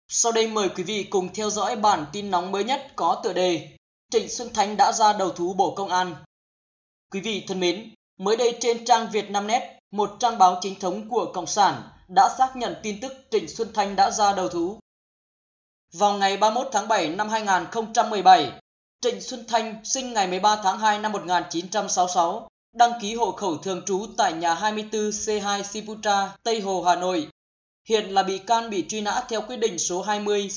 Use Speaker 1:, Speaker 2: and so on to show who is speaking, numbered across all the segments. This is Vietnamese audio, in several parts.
Speaker 1: Sau đây mời quý vị cùng theo dõi bản tin nóng mới nhất có tựa đề Trịnh Xuân Thanh đã ra đầu thú Bộ Công an. Quý vị thân mến, mới đây trên trang Vietnamnet, một trang báo chính thống của Cộng sản đã xác nhận tin tức Trịnh Xuân Thanh đã ra đầu thú. Vào ngày 31 tháng 7 năm 2017, Trịnh Xuân Thanh sinh ngày 13 tháng 2 năm 1966, đăng ký hộ khẩu thường trú tại nhà 24 C2 Siputra, Tây Hồ, Hà Nội. Hiện là bị can bị truy nã theo quyết định số 20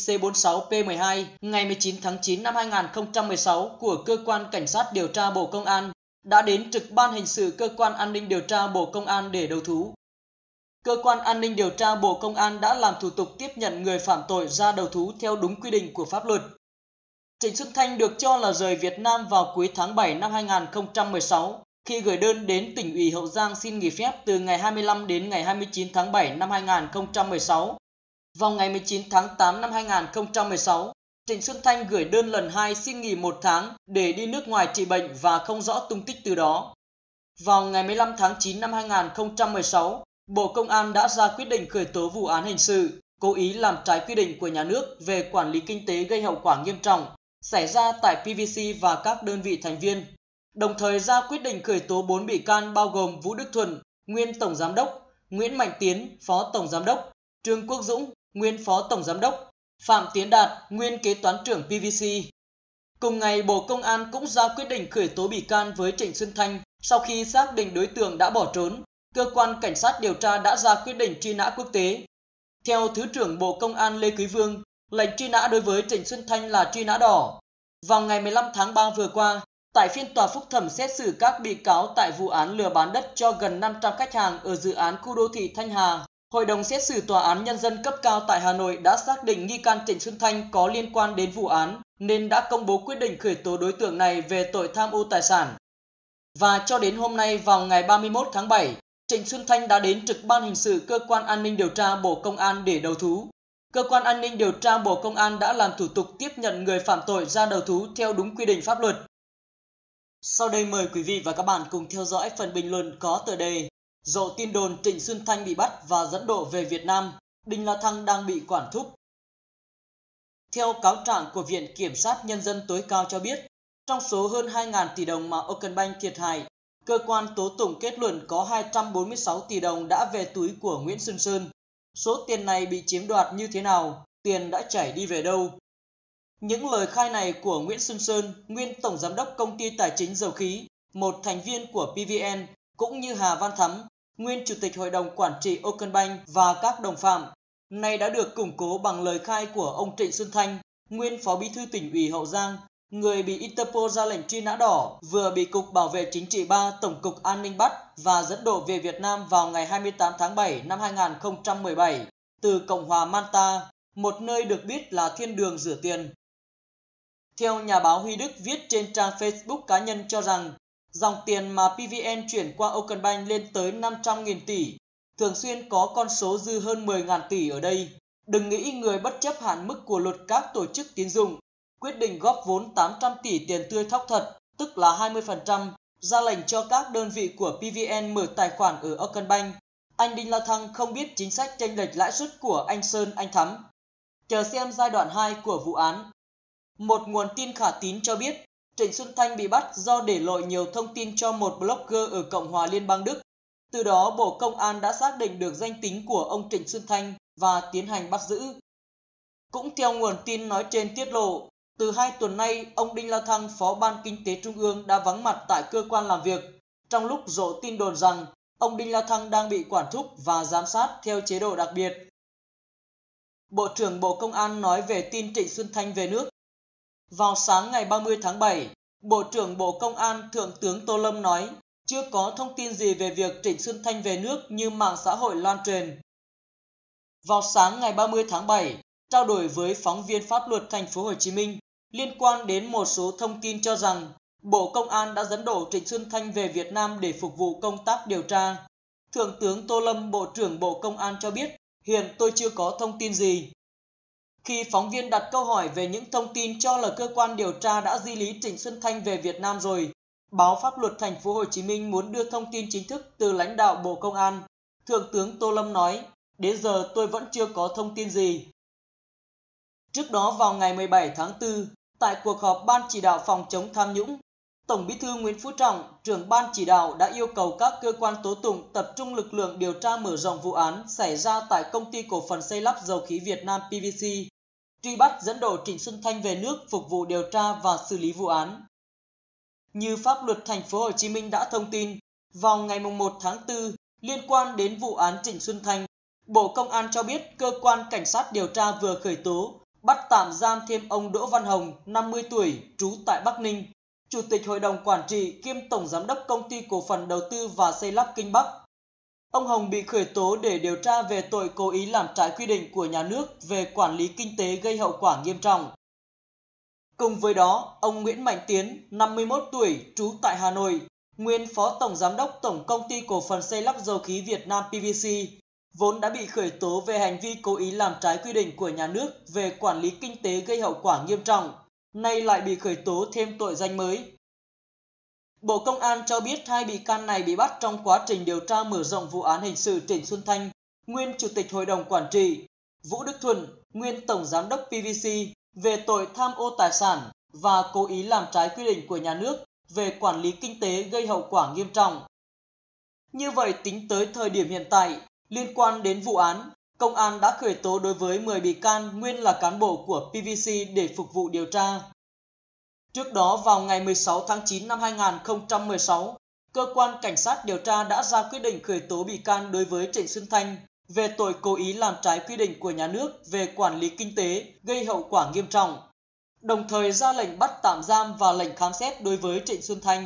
Speaker 1: C46P12 ngày 19 tháng 9 năm 2016 của Cơ quan Cảnh sát điều tra Bộ Công an đã đến trực ban hình sự Cơ quan An ninh điều tra Bộ Công an để đầu thú. Cơ quan An ninh điều tra Bộ Công an đã làm thủ tục tiếp nhận người phạm tội ra đầu thú theo đúng quy định của pháp luật. Trịnh Xuân Thanh được cho là rời Việt Nam vào cuối tháng 7 năm 2016 khi gửi đơn đến tỉnh ủy Hậu Giang xin nghỉ phép từ ngày 25 đến ngày 29 tháng 7 năm 2016. Vào ngày 19 tháng 8 năm 2016, Trịnh Xuân Thanh gửi đơn lần 2 xin nghỉ 1 tháng để đi nước ngoài trị bệnh và không rõ tung tích từ đó. Vào ngày 15 tháng 9 năm 2016, Bộ Công an đã ra quyết định khởi tố vụ án hình sự, cố ý làm trái quy định của nhà nước về quản lý kinh tế gây hậu quả nghiêm trọng xảy ra tại PVC và các đơn vị thành viên. Đồng thời ra quyết định khởi tố 4 bị can bao gồm Vũ Đức Thuận, nguyên Tổng Giám đốc, Nguyễn Mạnh Tiến, Phó Tổng Giám đốc, Trương Quốc Dũng, nguyên Phó Tổng Giám đốc, Phạm Tiến Đạt, nguyên Kế toán trưởng PVC. Cùng ngày, Bộ Công an cũng ra quyết định khởi tố bị can với Trịnh Xuân Thanh sau khi xác định đối tượng đã bỏ trốn. Cơ quan Cảnh sát điều tra đã ra quyết định truy nã quốc tế. Theo Thứ trưởng Bộ Công an Lê Quý Vương, lệnh truy nã đối với Trịnh Xuân Thanh là truy nã đỏ. Vào ngày 15 tháng 3 vừa qua, tại phiên tòa phúc thẩm xét xử các bị cáo tại vụ án lừa bán đất cho gần 500 khách hàng ở dự án khu đô thị Thanh Hà, Hội đồng xét xử Tòa án Nhân dân cấp cao tại Hà Nội đã xác định nghi can Trịnh Xuân Thanh có liên quan đến vụ án nên đã công bố quyết định khởi tố đối tượng này về tội tham ô tài sản. Và cho đến hôm nay vào ngày 31 tháng 7, Trịnh Xuân Thanh đã đến trực ban hình sự Cơ quan An ninh điều tra Bộ Công an để đầu thú. Cơ quan An ninh điều tra Bộ Công an đã làm thủ tục tiếp nhận người phạm tội ra đầu thú theo đúng quy định pháp luật. Sau đây mời quý vị và các bạn cùng theo dõi phần bình luận có tựa đề Rộ tin đồn Trịnh Xuân Thanh bị bắt và dẫn độ về Việt Nam, Đinh La Thăng đang bị quản thúc. Theo cáo trạng của Viện Kiểm sát Nhân dân tối cao cho biết, trong số hơn 2.000 tỷ đồng mà Oceanbank thiệt hại, cơ quan tố tụng kết luận có 246 tỷ đồng đã về túi của Nguyễn Xuân Sơn. Số tiền này bị chiếm đoạt như thế nào? Tiền đã chảy đi về đâu? Những lời khai này của Nguyễn Xuân Sơn, nguyên Tổng Giám đốc Công ty Tài chính Dầu khí, một thành viên của PVN, cũng như Hà Văn Thắm, nguyên Chủ tịch Hội đồng Quản trị Oceanbank và các đồng phạm, nay đã được củng cố bằng lời khai của ông Trịnh Xuân Thanh, nguyên Phó Bí thư Tỉnh ủy Hậu Giang, người bị Interpol ra lệnh truy nã đỏ, vừa bị Cục Bảo vệ Chính trị 3 Tổng cục An ninh bắt và dẫn độ về Việt Nam vào ngày 28 tháng 7 năm 2017 từ Cộng hòa Malta, một nơi được biết là thiên đường rửa tiền. Theo nhà báo Huy Đức viết trên trang Facebook cá nhân cho rằng, dòng tiền mà PVN chuyển qua Oceanbank lên tới 500.000 tỷ, thường xuyên có con số dư hơn 10.000 tỷ ở đây. Đừng nghĩ người bất chấp hạn mức của luật các tổ chức tín dụng, quyết định góp vốn 800 tỷ tiền tươi thóc thật, tức là 20%, ra lệnh cho các đơn vị của PVN mở tài khoản ở Oceanbank. Anh Đinh La Thăng không biết chính sách chênh lệch lãi suất của anh Sơn, anh Thắm. Chờ xem giai đoạn 2 của vụ án. Một nguồn tin khả tín cho biết, Trịnh Xuân Thanh bị bắt do để lộ nhiều thông tin cho một blogger ở Cộng hòa Liên bang Đức. Từ đó, Bộ Công an đã xác định được danh tính của ông Trịnh Xuân Thanh và tiến hành bắt giữ. Cũng theo nguồn tin nói trên tiết lộ, từ 2 tuần nay, ông Đinh La Thăng, Phó Ban Kinh tế Trung ương đã vắng mặt tại cơ quan làm việc, trong lúc rộ tin đồn rằng ông Đinh La Thăng đang bị quản thúc và giám sát theo chế độ đặc biệt. Bộ trưởng Bộ Công an nói về tin Trịnh Xuân Thanh về nước. Vào sáng ngày 30 tháng 7, Bộ trưởng Bộ Công an Thượng tướng Tô Lâm nói chưa có thông tin gì về việc Trịnh Xuân Thanh về nước như mạng xã hội lan truyền. Vào sáng ngày 30 tháng 7, trao đổi với phóng viên pháp luật Thành phố Hồ Chí Minh liên quan đến một số thông tin cho rằng Bộ Công an đã dẫn độ Trịnh Xuân Thanh về Việt Nam để phục vụ công tác điều tra. Thượng tướng Tô Lâm, Bộ trưởng Bộ Công an cho biết, hiện tôi chưa có thông tin gì. Khi phóng viên đặt câu hỏi về những thông tin cho là cơ quan điều tra đã di lý Trịnh Xuân Thanh về Việt Nam rồi, báo Pháp luật Thành phố Hồ Chí Minh muốn đưa thông tin chính thức từ lãnh đạo Bộ Công an, Thượng tướng Tô Lâm nói, đến giờ tôi vẫn chưa có thông tin gì. Trước đó vào ngày 17 tháng 4, tại cuộc họp Ban chỉ đạo phòng chống tham nhũng, Tổng Bí thư Nguyễn Phú Trọng, trưởng Ban chỉ đạo đã yêu cầu các cơ quan tố tụng tập trung lực lượng điều tra mở rộng vụ án xảy ra tại Công ty Cổ phần Xây lắp Dầu khí Việt Nam PVC, truy bắt dẫn độ Trịnh Xuân Thanh về nước phục vụ điều tra và xử lý vụ án. Như pháp luật thành phố Hồ Chí Minh đã thông tin, vào ngày 1 tháng 4, liên quan đến vụ án Trịnh Xuân Thanh, Bộ Công an cho biết cơ quan cảnh sát điều tra vừa khởi tố, bắt tạm giam thêm ông Đỗ Văn Hồng, 50 tuổi, trú tại Bắc Ninh, Chủ tịch Hội đồng Quản trị kiêm Tổng Giám đốc Công ty Cổ phần Đầu tư và Xây lắp Kinh Bắc. Ông Hồng bị khởi tố để điều tra về tội cố ý làm trái quy định của nhà nước về quản lý kinh tế gây hậu quả nghiêm trọng. Cùng với đó, ông Nguyễn Mạnh Tiến, 51 tuổi, trú tại Hà Nội, nguyên Phó Tổng Giám đốc Tổng Công ty Cổ phần Xây lắp Dầu khí Việt Nam PVC, vốn đã bị khởi tố về hành vi cố ý làm trái quy định của nhà nước về quản lý kinh tế gây hậu quả nghiêm trọng, nay lại bị khởi tố thêm tội danh mới. Bộ Công an cho biết hai bị can này bị bắt trong quá trình điều tra mở rộng vụ án hình sự Trịnh Xuân Thanh, nguyên Chủ tịch Hội đồng Quản trị, Vũ Đức Thuận, nguyên Tổng Giám đốc PVC về tội tham ô tài sản và cố ý làm trái quy định của nhà nước về quản lý kinh tế gây hậu quả nghiêm trọng. Như vậy, tính tới thời điểm hiện tại, liên quan đến vụ án, Công an đã khởi tố đối với 10 bị can nguyên là cán bộ của PVC để phục vụ điều tra. Trước đó, vào ngày 16 tháng 9 năm 2016, Cơ quan Cảnh sát điều tra đã ra quyết định khởi tố bị can đối với Trịnh Xuân Thanh về tội cố ý làm trái quy định của nhà nước về quản lý kinh tế gây hậu quả nghiêm trọng, đồng thời ra lệnh bắt tạm giam và lệnh khám xét đối với Trịnh Xuân Thanh.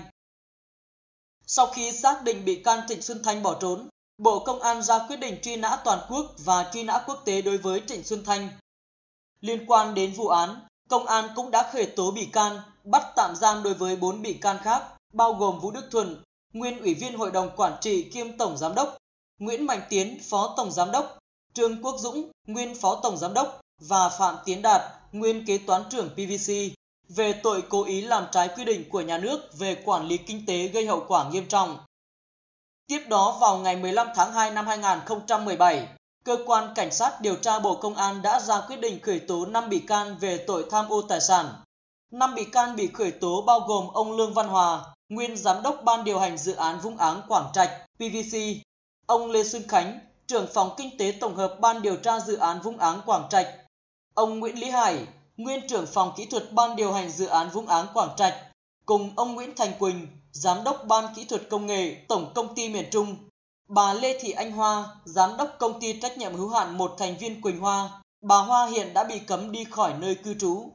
Speaker 1: Sau khi xác định bị can Trịnh Xuân Thanh bỏ trốn, Bộ Công an ra quyết định truy nã toàn quốc và truy nã quốc tế đối với Trịnh Xuân Thanh. Liên quan đến vụ án, Công an cũng đã khởi tố bị can, bắt tạm giam đối với 4 bị can khác, bao gồm Vũ Đức Thuận, nguyên Ủy viên Hội đồng Quản trị kiêm Tổng Giám đốc, Nguyễn Mạnh Tiến, Phó Tổng Giám đốc, Trương Quốc Dũng, nguyên Phó Tổng Giám đốc và Phạm Tiến Đạt, nguyên Kế toán trưởng PVC, về tội cố ý làm trái quy định của nhà nước về quản lý kinh tế gây hậu quả nghiêm trọng. Tiếp đó, vào ngày 15 tháng 2 năm 2017, Cơ quan Cảnh sát điều tra Bộ Công an đã ra quyết định khởi tố 5 bị can về tội tham ô tài sản. 5 bị can bị khởi tố bao gồm ông Lương Văn Hòa, nguyên Giám đốc Ban điều hành dự án Vũng Áng Quảng Trạch, PVC, ông Lê Xuân Khánh, trưởng phòng Kinh tế Tổng hợp Ban điều tra dự án Vũng Áng Quảng Trạch, ông Nguyễn Lý Hải, nguyên trưởng phòng Kỹ thuật Ban điều hành dự án Vũng Áng Quảng Trạch, cùng ông Nguyễn Thành Quỳnh, Giám đốc Ban Kỹ thuật Công nghệ Tổng Công ty Miền Trung, bà Lê Thị Anh Hoa, Giám đốc Công ty Trách nhiệm hữu hạn một thành viên Quỳnh Hoa. Bà Hoa hiện đã bị cấm đi khỏi nơi cư trú.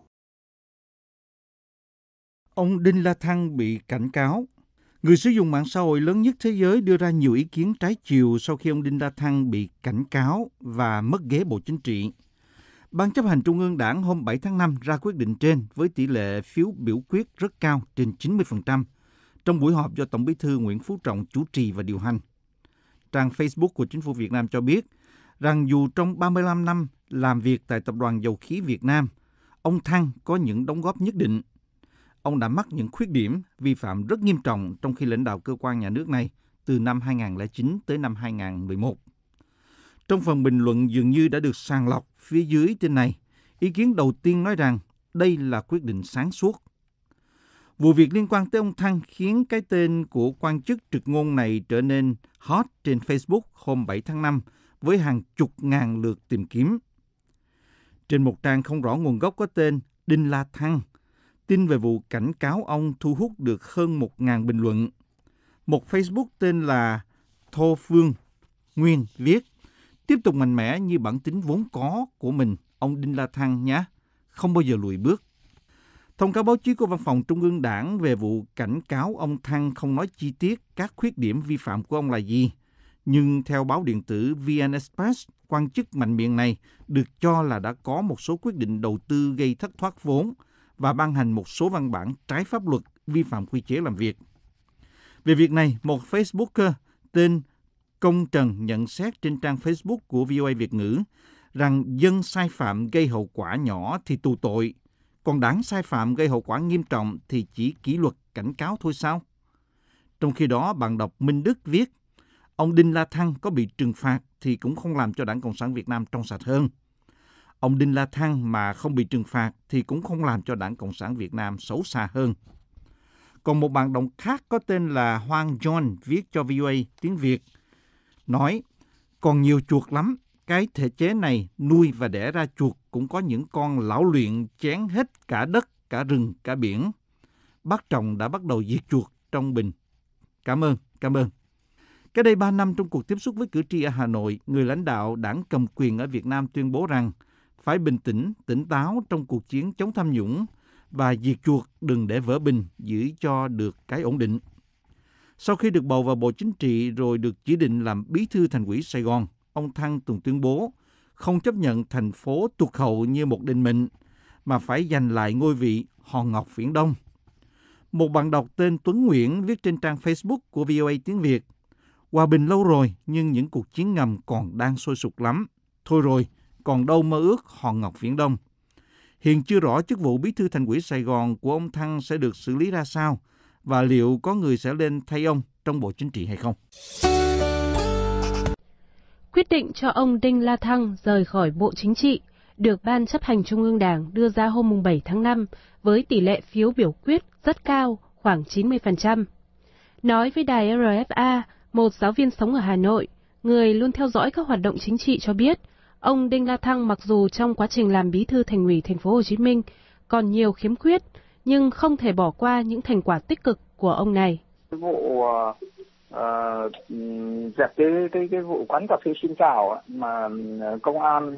Speaker 2: Ông Đinh La Thăng bị cảnh cáo. Người sử dụng mạng xã hội lớn nhất thế giới đưa ra nhiều ý kiến trái chiều sau khi ông Đinh La Thăng bị cảnh cáo và mất ghế Bộ Chính trị. Ban chấp hành Trung ương Đảng hôm 7 tháng 5 ra quyết định trên với tỷ lệ phiếu biểu quyết rất cao trên 90% trong buổi họp do Tổng Bí thư Nguyễn Phú Trọng chủ trì và điều hành. Trang Facebook của Chính phủ Việt Nam cho biết rằng dù trong 35 năm làm việc tại Tập đoàn Dầu khí Việt Nam, ông Thăng có những đóng góp nhất định. Ông đã mắc những khuyết điểm, vi phạm rất nghiêm trọng trong khi lãnh đạo cơ quan nhà nước này từ năm 2009 tới năm 2011. Trong phần bình luận dường như đã được sàng lọc phía dưới tin này, ý kiến đầu tiên nói rằng đây là quyết định sáng suốt. Vụ việc liên quan tới ông Thăng khiến cái tên của quan chức trực ngôn này trở nên hot trên Facebook hôm 7 tháng 5 với hàng chục ngàn lượt tìm kiếm. Trên một trang không rõ nguồn gốc có tên Đinh La Thăng, tin về vụ cảnh cáo ông thu hút được hơn 1.000 bình luận. Một Facebook tên là Thô Phương Nguyên viết, tiếp tục mạnh mẽ như bản tính vốn có của mình, ông Đinh La Thăng nhé, không bao giờ lùi bước. Thông cáo báo chí của Văn phòng Trung ương Đảng về vụ cảnh cáo ông Thăng không nói chi tiết các khuyết điểm vi phạm của ông là gì. Nhưng theo báo điện tử VN Express, quan chức mạnh miệng này được cho là đã có một số quyết định đầu tư gây thất thoát vốn và ban hành một số văn bản trái pháp luật vi phạm quy chế làm việc. Về việc này, một Facebooker tên Công Trần nhận xét trên trang Facebook của VOA Việt ngữ rằng dân sai phạm gây hậu quả nhỏ thì tù tội, còn đảng sai phạm gây hậu quả nghiêm trọng thì chỉ kỷ luật cảnh cáo thôi sao? Trong khi đó, bạn đọc Minh Đức viết, ông Đinh La Thăng có bị trừng phạt thì cũng không làm cho Đảng Cộng sản Việt Nam trong sạch hơn. Ông Đinh La Thăng mà không bị trừng phạt thì cũng không làm cho Đảng Cộng sản Việt Nam xấu xa hơn. Còn một bạn đọc khác có tên là Hoàng John viết cho VOA tiếng Việt, nói, còn nhiều chuột lắm, cái thể chế này nuôi và đẻ ra chuột cũng có những con lão luyện chén hết cả đất, cả rừng, cả biển. Bác Trọng đã bắt đầu diệt chuột trong bình. Cảm ơn. Cách đây 3 năm trong cuộc tiếp xúc với cử tri ở Hà Nội, người lãnh đạo đảng cầm quyền ở Việt Nam tuyên bố rằng phải bình tĩnh, tỉnh táo trong cuộc chiến chống tham nhũng và diệt chuột đừng để vỡ bình, giữ cho được cái ổn định. Sau khi được bầu vào Bộ Chính trị rồi được chỉ định làm bí thư Thành ủy Sài Gòn, ông Thăng từng tuyên bố không chấp nhận thành phố tụt hậu như một định mệnh, mà phải giành lại ngôi vị Hòn Ngọc Viễn Đông. Một bạn đọc tên Tuấn Nguyễn viết trên trang Facebook của VOA tiếng Việt, hòa bình lâu rồi nhưng những cuộc chiến ngầm còn đang sôi sục lắm. Thôi rồi, còn đâu mơ ước Hòn Ngọc Viễn Đông. Hiện chưa rõ chức vụ bí thư Thành ủy Sài Gòn của ông Thăng sẽ được xử lý ra sao và liệu có người sẽ lên thay ông trong Bộ Chính trị hay không.
Speaker 3: Quyết định cho ông Đinh La Thăng rời khỏi Bộ Chính trị được Ban Chấp hành Trung ương Đảng đưa ra hôm 7 tháng 5 với tỷ lệ phiếu biểu quyết rất cao, khoảng 90%. Nói với đài RFA, một giáo viên sống ở Hà Nội, người luôn theo dõi các hoạt động chính trị cho biết, ông Đinh La Thăng mặc dù trong quá trình làm bí thư Thành ủy Thành phố Hồ Chí Minh còn nhiều khiếm khuyết, nhưng không thể bỏ qua những thành quả tích cực của ông này.
Speaker 4: Vụ dẹp cái vụ quán cà phê Xin Chào mà công an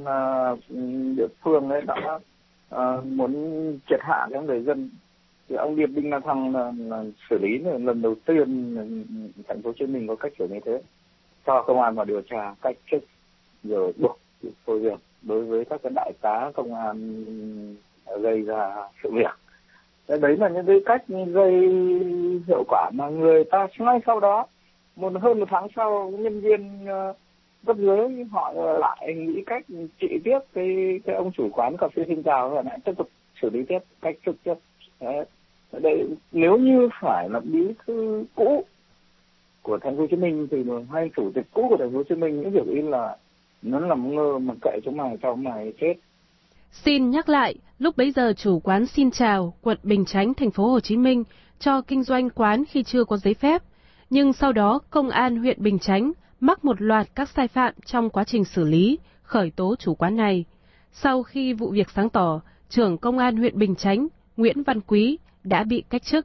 Speaker 4: địa phương ấy đã muốn triệt hạ cho người dân, thì ông Đinh La Thăng là xử lý lần đầu tiên Thành phố Hồ Chí Minh có cách xử như thế, cho công an vào điều tra, cách chức rồi buộc thôi việc đối với các cái đại tá công an gây ra sự việc. Đấy là những cái cách gây hiệu quả mà người ta ngay sau đó hơn một tháng sau, nhân viên cấp dưới họ lại nghĩ cách trị tiếp cái ông chủ quán cà phê Xin Chào và lại tiếp tục xử lý tiếp cách trực tiếp. Đấy, nếu như phải là bí thư cũ của Thành phố Hồ Chí Minh thì hay chủ tịch cũ của Thành phố Hồ Chí Minh, những việc ý là nó làm ngơ mà kệ chúng mày cho mày chết.
Speaker 3: Xin nhắc lại, lúc bấy giờ chủ quán Xin Chào, quận Bình Chánh, Thành phố Hồ Chí Minh cho kinh doanh quán khi chưa có giấy phép, nhưng sau đó công an huyện Bình Chánh mắc một loạt các sai phạm trong quá trình xử lý, khởi tố chủ quán này. Sau khi vụ việc sáng tỏ, trưởng công an huyện Bình Chánh Nguyễn Văn Quý đã bị cách chức.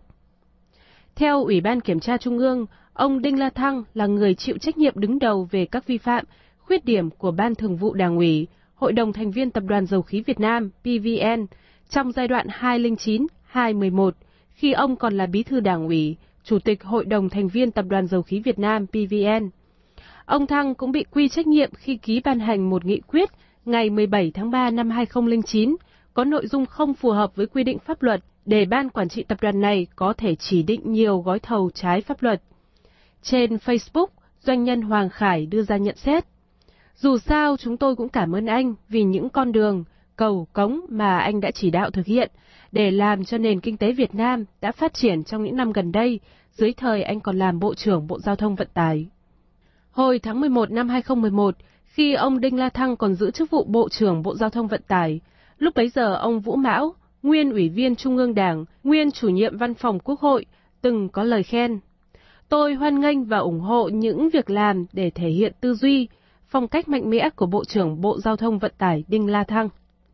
Speaker 3: Theo Ủy ban Kiểm tra Trung ương, ông Đinh La Thăng là người chịu trách nhiệm đứng đầu về các vi phạm, khuyết điểm của Ban Thường vụ Đảng ủy, Hội đồng thành viên Tập đoàn Dầu khí Việt Nam PVN trong giai đoạn 2009-2011, khi ông còn là bí thư Đảng ủy, Chủ tịch Hội đồng thành viên Tập đoàn Dầu khí Việt Nam PVN. Ông Thăng cũng bị quy trách nhiệm khi ký ban hành một nghị quyết ngày 17 tháng 3 năm 2009 có nội dung không phù hợp với quy định pháp luật để ban quản trị tập đoàn này có thể chỉ định nhiều gói thầu trái pháp luật. Trên Facebook, doanh nhân Hoàng Khải đưa ra nhận xét: dù sao chúng tôi cũng cảm ơn anh vì những con đường, cầu, cống mà anh đã chỉ đạo thực hiện để làm cho nền kinh tế Việt Nam đã phát triển trong những năm gần đây, dưới thời anh còn làm Bộ trưởng Bộ Giao thông Vận tải. Hồi tháng 11 năm 2011, khi ông Đinh La Thăng còn giữ chức vụ Bộ trưởng Bộ Giao thông Vận tải, lúc bấy giờ ông Vũ Mão, nguyên Ủy viên Trung ương Đảng, nguyên Chủ nhiệm Văn phòng Quốc hội, từng có lời khen: tôi hoan nghênh và ủng hộ những việc làm để thể hiện tư duy, phong cách mạnh mẽ của Bộ trưởng Bộ Giao thông Vận tải Đinh La Thăng.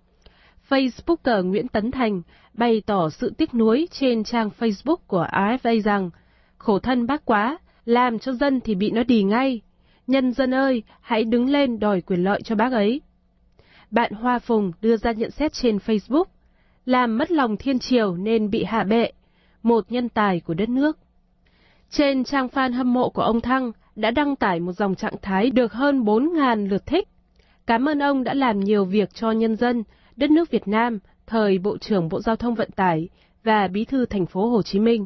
Speaker 3: Facebooker Nguyễn Tấn Thành bày tỏ sự tiếc nuối trên trang Facebook của RFA rằng: khổ thân bác quá, làm cho dân thì bị nó đì ngay. Nhân dân ơi, hãy đứng lên đòi quyền lợi cho bác ấy. Bạn Hoa Phùng đưa ra nhận xét trên Facebook: làm mất lòng thiên triều nên bị hạ bệ, một nhân tài của đất nước. Trên trang fan hâm mộ của ông Thăng đã đăng tải một dòng trạng thái được hơn 4.000 lượt thích. Cảm ơn ông đã làm nhiều việc cho nhân dân, đất nước Việt Nam, thời Bộ trưởng Bộ Giao thông Vận tải và Bí thư Thành phố Hồ Chí Minh.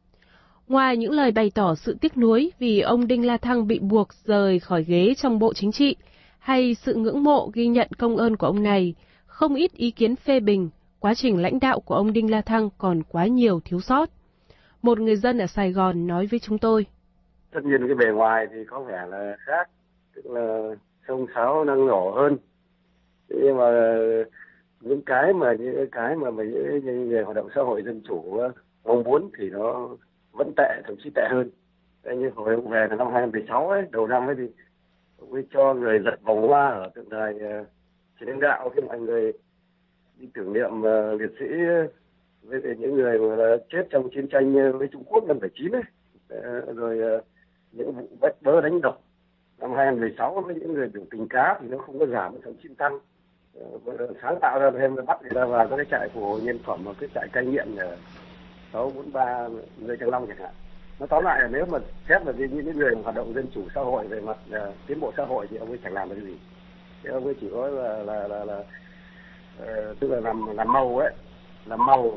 Speaker 3: Ngoài những lời bày tỏ sự tiếc nuối vì ông Đinh La Thăng bị buộc rời khỏi ghế trong Bộ Chính trị, hay sự ngưỡng mộ ghi nhận công ơn của ông này, không ít ý kiến phê bình quá trình lãnh đạo của ông Đinh La Thăng còn quá nhiều thiếu sót. Một người dân ở Sài Gòn nói với chúng tôi:
Speaker 5: tất nhiên cái bề ngoài thì có vẻ là khác, tức là xông xáo năng nổ hơn, Nhưng mà những cái mà những người hoạt động xã hội dân chủ mong muốn thì nó vẫn tệ, thậm chí tệ hơn. Như hồi ông về là năm 2016 ấy, đầu năm ấy thì ông ấy cho người giật vòng hoa ở tượng đài Trần Hưng Đạo khi mọi người đi tưởng niệm liệt sĩ với những người mà đã chết trong chiến tranh với Trung Quốc năm 79 ấy, rồi những vụ bắt bớ đánh đập năm 2016 với những người biểu tình cá thì nó không có giảm, thậm chí tăng. Sáng tạo ra thêm bắt người ta vào các cái trại phù hộ nhân phẩm và cái trại cai nghiện 643 người Thăng Long chẳng hạn. Nó tóm lại là nếu mà xét là những người hoạt động dân chủ xã hội về mặt tiến bộ xã hội thì ông ấy chẳng làm được cái gì. Thì ông ấy chỉ có là tức là làm màu ấy, làm màu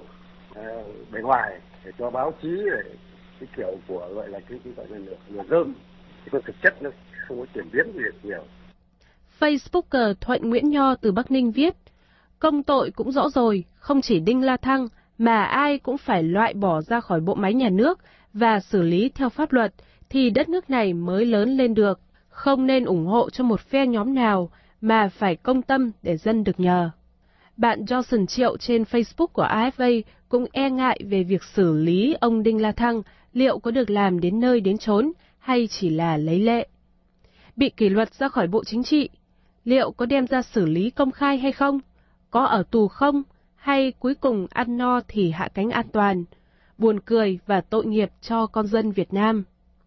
Speaker 5: bề ngoài để cho báo chí để cái kiểu của gọi là cái gọi là lửa rơm, chứ thực chất nó không có chuyển biến gì nhiều.
Speaker 3: Facebooker Thuận Nguyễn Nho từ Bắc Ninh viết, công tội cũng rõ rồi, không chỉ Đinh La Thăng mà ai cũng phải loại bỏ ra khỏi bộ máy nhà nước và xử lý theo pháp luật thì đất nước này mới lớn lên được, không nên ủng hộ cho một phe nhóm nào mà phải công tâm để dân được nhờ. Bạn Johnson Triệu trên Facebook của AFA cũng e ngại về việc xử lý ông Đinh La Thăng liệu có được làm đến nơi đến chốn hay chỉ là lấy lệ. Bị kỷ luật ra khỏi Bộ Chính trị, liệu có đem ra xử lý công khai hay không? Có ở tù không? Hay cuối cùng ăn no thì hạ cánh an toàn? Buồn cười và tội nghiệp cho con dân Việt Nam.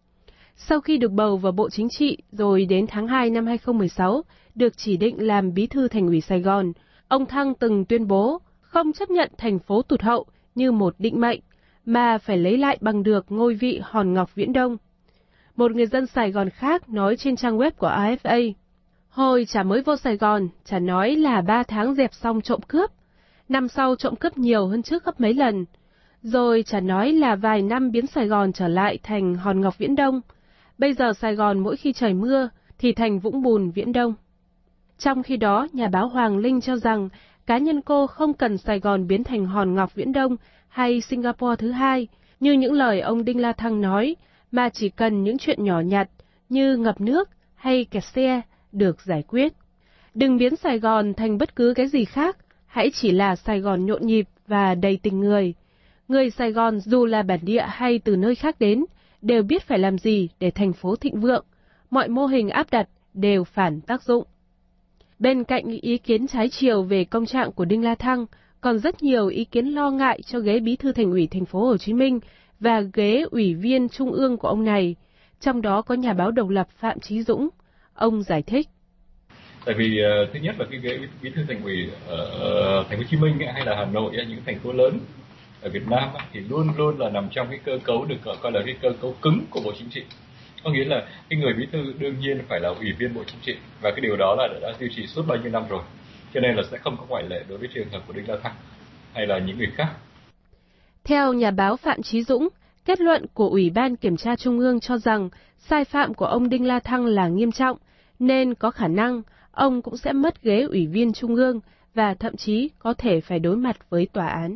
Speaker 3: Sau khi được bầu vào Bộ Chính trị rồi đến tháng 2 năm 2016, được chỉ định làm bí thư Thành ủy Sài Gòn, ông Thăng từng tuyên bố không chấp nhận thành phố tụt hậu như một định mệnh, mà phải lấy lại bằng được ngôi vị hòn ngọc Viễn Đông. Một người dân Sài Gòn khác nói trên trang web của AFA, hồi chả mới vô Sài Gòn, chả nói là 3 tháng dẹp xong trộm cướp, năm sau trộm cướp nhiều hơn trước gấp mấy lần, rồi chả nói là vài năm biến Sài Gòn trở lại thành hòn ngọc Viễn Đông, bây giờ Sài Gòn mỗi khi trời mưa thì thành vũng bùn Viễn Đông. Trong khi đó, nhà báo Hoàng Linh cho rằng cá nhân cô không cần Sài Gòn biến thành hòn ngọc Viễn Đông hay Singapore thứ hai, như những lời ông Đinh La Thăng nói, mà chỉ cần những chuyện nhỏ nhặt như ngập nước hay kẹt xe được giải quyết. Đừng biến Sài Gòn thành bất cứ cái gì khác, hãy chỉ là Sài Gòn nhộn nhịp và đầy tình người. Người Sài Gòn dù là bản địa hay từ nơi khác đến, đều biết phải làm gì để thành phố thịnh vượng, mọi mô hình áp đặt đều phản tác dụng. Bên cạnh ý kiến trái chiều về công trạng của Đinh La Thăng, còn rất nhiều ý kiến lo ngại cho ghế bí thư Thành ủy Thành phố Hồ Chí Minh và ghế ủy viên trung ương của ông này, trong đó có nhà báo độc lập Phạm Chí Dũng. Ông giải thích.
Speaker 6: Tại vì thứ nhất là cái ghế bí thư Thành ủy ở Thành phố Hồ Chí Minh hay là Hà Nội, những thành phố lớn ở Việt Nam thì luôn luôn là nằm trong cái cơ cấu được coi là cái cơ cấu cứng của Bộ Chính trị. Có nghĩa là cái người bí thư đương nhiên phải là ủy viên Bộ Chính trị, và cái điều đó là đã duy trì suốt bao nhiêu năm rồi, cho nên là sẽ không có ngoại lệ đối với trường hợp của Đinh La Thăng hay là những người khác.
Speaker 3: Theo nhà báo Phạm Chí Dũng, kết luận của Ủy ban Kiểm tra Trung ương cho rằng sai phạm của ông Đinh La Thăng là nghiêm trọng, nên có khả năng ông cũng sẽ mất ghế ủy viên Trung ương và thậm chí có thể phải đối mặt với tòa án.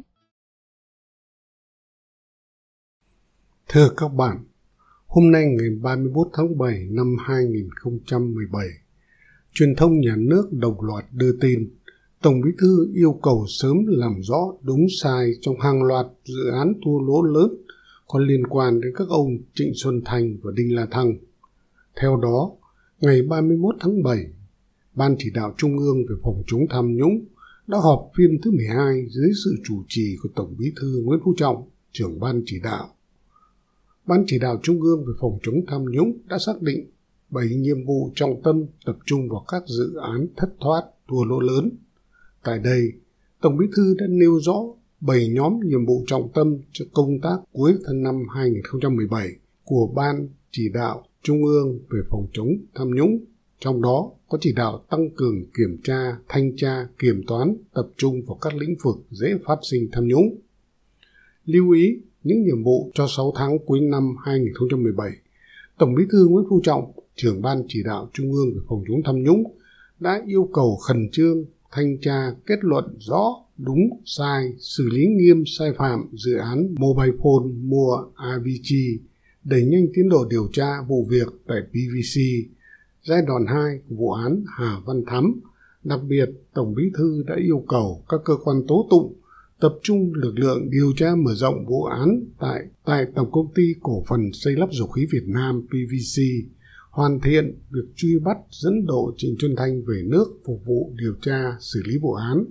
Speaker 7: Thưa các bạn, hôm nay ngày 31 tháng 7 năm 2017, truyền thông nhà nước đồng loạt đưa tin Tổng Bí thư yêu cầu sớm làm rõ đúng sai trong hàng loạt dự án thua lỗ lớn có liên quan đến các ông Trịnh Xuân Thanh và Đinh La Thăng. Theo đó, ngày 31 tháng 7, Ban Chỉ đạo Trung ương về phòng chống tham nhũng đã họp phiên thứ 12 dưới sự chủ trì của Tổng Bí thư Nguyễn Phú Trọng, trưởng Ban Chỉ đạo. Ban Chỉ đạo Trung ương về phòng chống tham nhũng đã xác định 7 nhiệm vụ trọng tâm tập trung vào các dự án thất thoát, thua lỗ lớn. Tại đây, Tổng Bí thư đã nêu rõ 7 nhóm nhiệm vụ trọng tâm cho công tác cuối năm 2017 của Ban Chỉ đạo Trung ương về phòng chống tham nhũng. Trong đó có chỉ đạo tăng cường kiểm tra, thanh tra, kiểm toán tập trung vào các lĩnh vực dễ phát sinh tham nhũng. Lưu ý những nhiệm vụ cho 6 tháng cuối năm 2017, Tổng Bí thư Nguyễn Phú Trọng, trưởng Ban Chỉ đạo Trung ương về phòng chống tham nhũng, đã yêu cầu khẩn trương thanh tra kết luận rõ đúng sai, xử lý nghiêm sai phạm dự án Mobile Phone mua AVG, đẩy nhanh tiến độ điều tra vụ việc tại PVC, giai đoạn 2 của vụ án Hà Văn Thắm, Đặc biệt, Tổng Bí thư đã yêu cầu các cơ quan tố tụng tập trung lực lượng điều tra mở rộng vụ án tại Tổng Công ty Cổ phần Xây lắp Dầu khí Việt Nam PVC, hoàn thiện việc truy bắt dẫn độ Trịnh Xuân Thanh về nước phục vụ điều tra xử lý vụ án.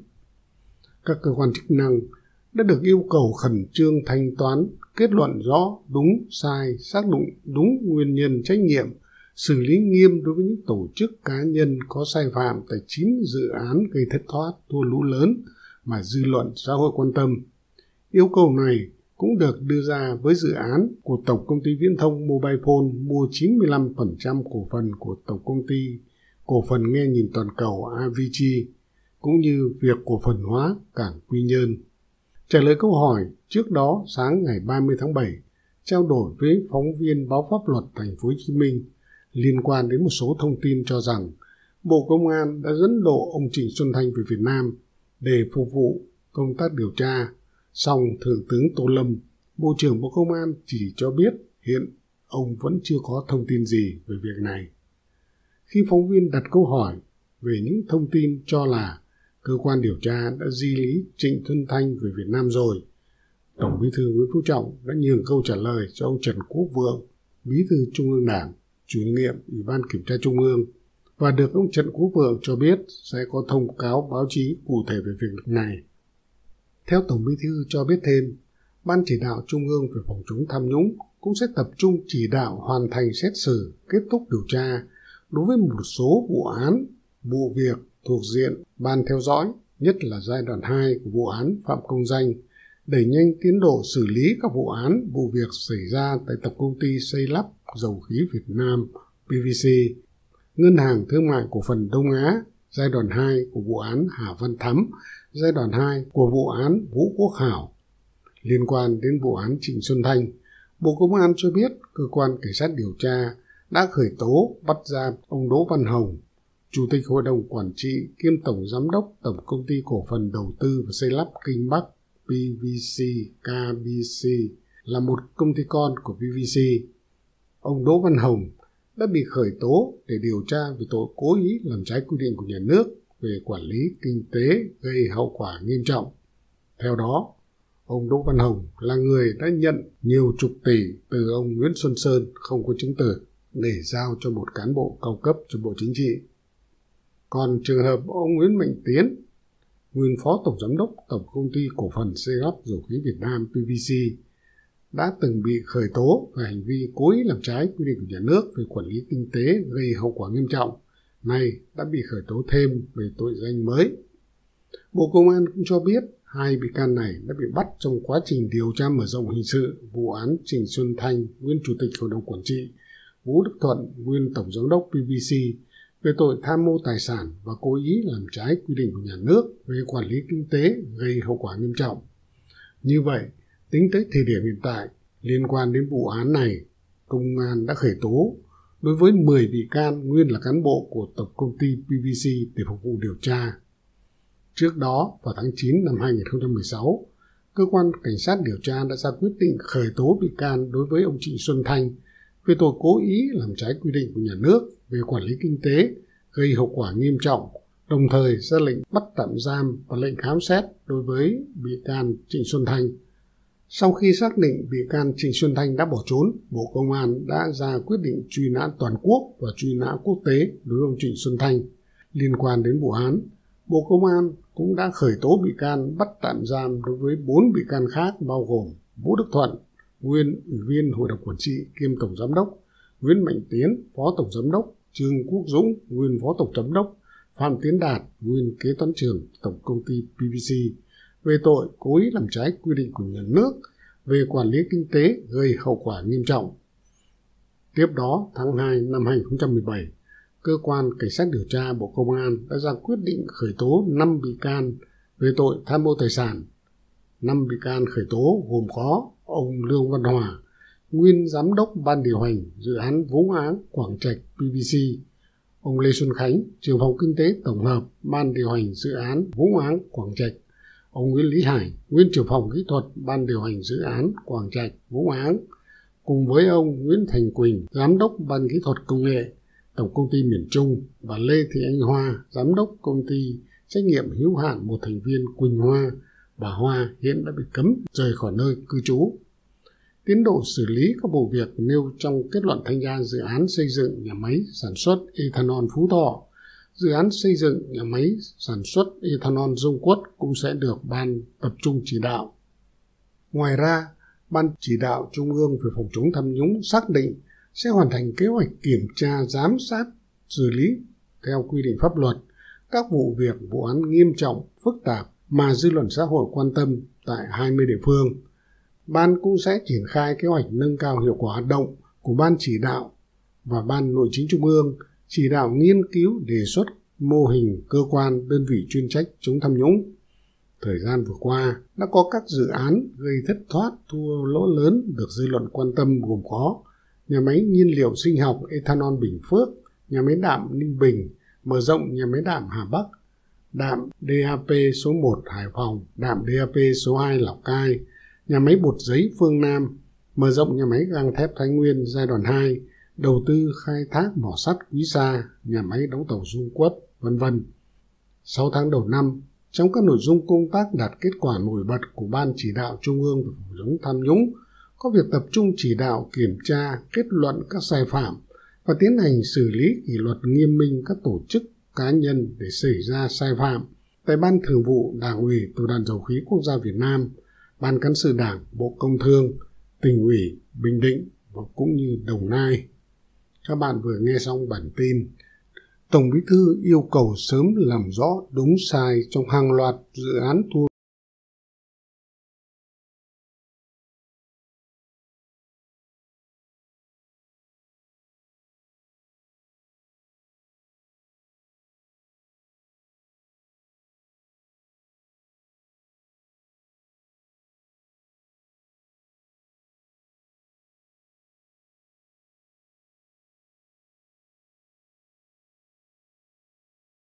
Speaker 7: Các cơ quan chức năng đã được yêu cầu khẩn trương thanh toán, kết luận rõ đúng sai, xác định đúng nguyên nhân trách nhiệm, xử lý nghiêm đối với những tổ chức cá nhân có sai phạm tại 9 dự án gây thất thoát thua lỗ lớn mà dư luận xã hội quan tâm. Yêu cầu này cũng được đưa ra với dự án của Tổng Công ty Viễn thông Mobile Phone mua 95% cổ phần của Tổng Công ty Cổ phần Nghe nhìn Toàn cầu AVG, cũng như việc cổ phần hóa cảng Quy Nhơn. Trả lời câu hỏi, trước đó sáng ngày 30 tháng 7, trao đổi với phóng viên báo Pháp luật Thành phố Hồ Chí Minh liên quan đến một số thông tin cho rằng Bộ Công an đã dẫn độ ông Trịnh Xuân Thanh về Việt Nam để phục vụ công tác điều tra. Song Thượng tướng Tô Lâm, Bộ trưởng Bộ Công an chỉ cho biết hiện ông vẫn chưa có thông tin gì về việc này. Khi phóng viên đặt câu hỏi về những thông tin cho là cơ quan điều tra đã di lý Trịnh Xuân Thanh về Việt Nam rồi, Tổng Bí thư Nguyễn Phú Trọng đã nhường câu trả lời cho ông Trần Quốc Vượng, Bí thư Trung ương Đảng, chủ nhiệm Ủy ban Kiểm tra Trung ương, và được ông Trần Quốc Vượng cho biết sẽ có thông cáo báo chí cụ thể về việc này. Theo Tổng Bí thư cho biết thêm, Ban Chỉ đạo Trung ương về phòng chống tham nhũng cũng sẽ tập trung chỉ đạo hoàn thành xét xử, kết thúc điều tra đối với một số vụ án, vụ việc thuộc diện Ban theo dõi, nhất là giai đoạn 2 của vụ án Phạm Công Danh, đẩy nhanh tiến độ xử lý các vụ án, vụ việc xảy ra tại Tổng Công ty Xây lắp Dầu khí Việt Nam PVC, Ngân hàng Thương mại Cổ phần Đông Á, giai đoạn 2 của vụ án Hà Văn Thắm, giai đoạn 2 của vụ án Vũ Quốc Hảo. Liên quan đến vụ án Trịnh Xuân Thanh, Bộ Công an cho biết cơ quan cảnh sát điều tra đã khởi tố bắt giam ông Đỗ Văn Hồng, Chủ tịch Hội đồng Quản trị kiêm Tổng Giám đốc Tổng Công ty Cổ phần Đầu tư và Xây lắp Kinh Bắc PVC KBC, là một công ty con của PVC. Ông Đỗ Văn Hồng đã bị khởi tố để điều tra về tội cố ý làm trái quy định của nhà nước về quản lý kinh tế gây hậu quả nghiêm trọng. Theo đó, ông Đỗ Văn Hồng là người đã nhận nhiều chục tỷ từ ông Nguyễn Xuân Sơn không có chứng từ để giao cho một cán bộ cao cấp trong Bộ Chính trị. Còn trường hợp ông Nguyễn Mạnh Tiến, nguyên Phó Tổng Giám đốc Tổng Công ty Cổ phần Xây lắp Dầu khí Việt Nam PVC, đã từng bị khởi tố về hành vi cố ý làm trái quy định của nhà nước về quản lý kinh tế gây hậu quả nghiêm trọng, nay đã bị khởi tố thêm về tội danh mới. Bộ Công an cũng cho biết hai bị can này đã bị bắt trong quá trình điều tra mở rộng hình sự vụ án Trịnh Xuân Thanh, nguyên Chủ tịch Hội đồng Quản trị, Vũ Đức Thuận, nguyên Tổng Giám đốc PVC, về tội tham mô tài sản và cố ý làm trái quy định của nhà nước về quản lý kinh tế gây hậu quả nghiêm trọng. Như vậy, tính tới thời điểm hiện tại, liên quan đến vụ án này, Công an đã khởi tố đối với 10 bị can nguyên là cán bộ của Tổng Công ty PVC để phục vụ điều tra. Trước đó, vào tháng 9 năm 2016, Cơ quan Cảnh sát điều tra đã ra quyết định khởi tố bị can đối với ông Trịnh Xuân Thanh về tội cố ý làm trái quy định của nhà nước về quản lý kinh tế gây hậu quả nghiêm trọng, đồng thời ra lệnh bắt tạm giam và lệnh khám xét đối với bị can Trịnh Xuân Thanh. Sau khi xác định bị can Trịnh Xuân Thanh đã bỏ trốn, Bộ Công an đã ra quyết định truy nã toàn quốc và truy nã quốc tế đối với ông Trịnh Xuân Thanh. Liên quan đến vụ án, Bộ Công an cũng đã khởi tố bị can bắt tạm giam đối với 4 bị can khác bao gồm Vũ Đức Thuận, nguyên Ủy viên Hội đồng Quản trị kiêm Tổng Giám đốc, Nguyễn Mạnh Tiến, Phó Tổng Giám đốc, Trương Quốc Dũng, nguyên Phó Tổng Giám đốc, Phạm Tiến Đạt, nguyên Kế toán trưởng Tổng Công ty PVC, về tội cố ý làm trái quy định của nhà nước về quản lý kinh tế gây hậu quả nghiêm trọng. Tiếp đó, tháng 2 năm 2017, Cơ quan Cảnh sát điều tra Bộ Công an đã ra quyết định khởi tố 5 bị can về tội tham mô tài sản. 5 bị can khởi tố gồm có ông Lương Văn Hòa, nguyên Giám đốc Ban điều hành dự án Vũng Áng Quảng Trạch PVC, ông Lê Xuân Khánh, trưởng phòng kinh tế tổng hợp Ban điều hành dự án Vũng Áng Quảng Trạch, ông Nguyễn Lý Hải, nguyên trưởng phòng kỹ thuật Ban điều hành dự án Quảng Trạch Vũng Áng, cùng với ông Nguyễn Thành Quỳnh, Giám đốc Ban kỹ thuật công nghệ, Tổng công ty Miền Trung và Lê Thị Anh Hoa, giám đốc công ty trách nhiệm hữu hạn một thành viên Quỳnh Hoa, bà Hoa hiện đã bị cấm rời khỏi nơi cư trú. Tiến độ xử lý các vụ việc nêu trong kết luận thanh tra dự án xây dựng nhà máy sản xuất ethanol Phú Thọ, dự án xây dựng nhà máy sản xuất ethanol Dung Quất cũng sẽ được Ban tập trung chỉ đạo. Ngoài ra, Ban chỉ đạo Trung ương về phòng chống tham nhũng xác định sẽ hoàn thành kế hoạch kiểm tra, giám sát, xử lý theo quy định pháp luật các vụ việc, vụ án nghiêm trọng, phức tạp mà dư luận xã hội quan tâm tại 20 địa phương. Ban cũng sẽ triển khai kế hoạch nâng cao hiệu quả hoạt động của Ban chỉ đạo và Ban Nội chính Trung ương, chỉ đạo nghiên cứu đề xuất mô hình cơ quan đơn vị chuyên trách chống tham nhũng. Thời gian vừa qua, đã có các dự án gây thất thoát thua lỗ lớn được dư luận quan tâm gồm có nhà máy nhiên liệu sinh học ethanol Bình Phước, nhà máy đạm Ninh Bình, mở rộng nhà máy đạm Hà Bắc, đạm DAP số 1 Hải Phòng, đạm DAP số 2 Lào Cai, nhà máy bột giấy Phương Nam, mở rộng nhà máy gang thép Thái Nguyên giai đoạn 2, đầu tư khai thác mỏ sắt Quý Sa, nhà máy đóng tàu Dung Quất, v.v. 6 tháng đầu năm, trong các nội dung công tác đạt kết quả nổi bật của Ban chỉ đạo Trung ương về phòng chống tham nhũng, có việc tập trung chỉ đạo kiểm tra, kết luận các sai phạm và tiến hành xử lý kỷ luật nghiêm minh các tổ chức, cá nhân để xảy ra sai phạm tại Ban Thường vụ Đảng ủy Tập đoàn Dầu khí Quốc gia Việt Nam, Ban Cán sự Đảng, Bộ Công Thương, Tỉnh ủy Bình Định và cũng như Đồng Nai. Các bạn vừa nghe xong bản tin. Tổng Bí thư yêu cầu sớm làm rõ đúng sai trong hàng loạt dự án thu